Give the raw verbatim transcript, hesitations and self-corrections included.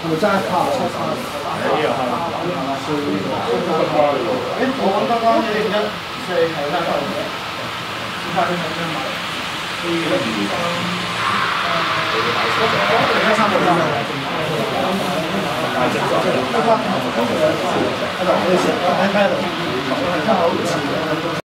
係咪真係卡出卡？ 呢個係。 誒，我揾得翻一零一四係啦，先發先睇埋。而家三個鐘啦。喺度，我哋成日喺喺度，睇下好似。